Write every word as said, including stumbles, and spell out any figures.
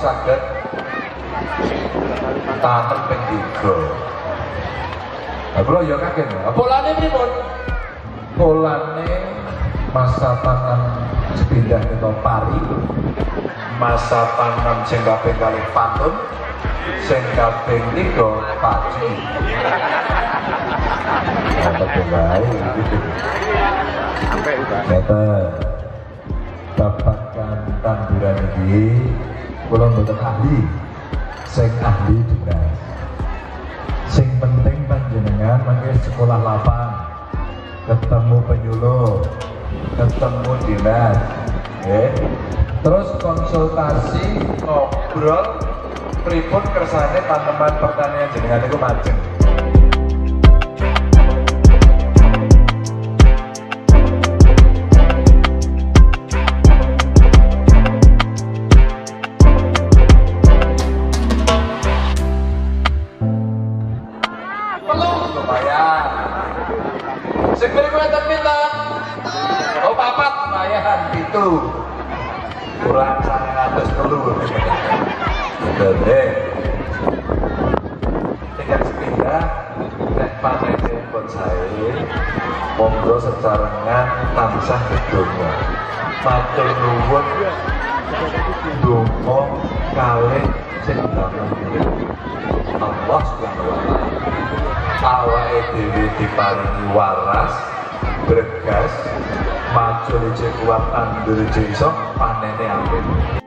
saged tanem ping tiga. Lah kula ya kaget. Polane pripun? Polane masa tanam sepindah ke pari, masa tanam sing kaping kalih pantun, sing kaping tiga padi. Apa bae gitu. Sampai udah. Kata babagan tanduran iki kula mboten ahli, sing ahli dinas. Sing penting panjenengan mangke sekolah lapang, ketemu penyuluh, ketemu dinas, ya. Terus konsultasi, ngobrol, pripun kersane tanaman pertanian jenengan itu majeng. Lumayan. Sing mriku enten pinten? Oh papat lumayan itu. Kurang sangang atus telu. Bener. Tinggal sepindah nek panen pun sae. Monggo secarengan tansah sedonga. Matur nuwun donga kalih sing damel Allah Subhanahu wa taala. Awake dhewe diparingi waras, bergas, maju licik kuat tandur iso panene apik.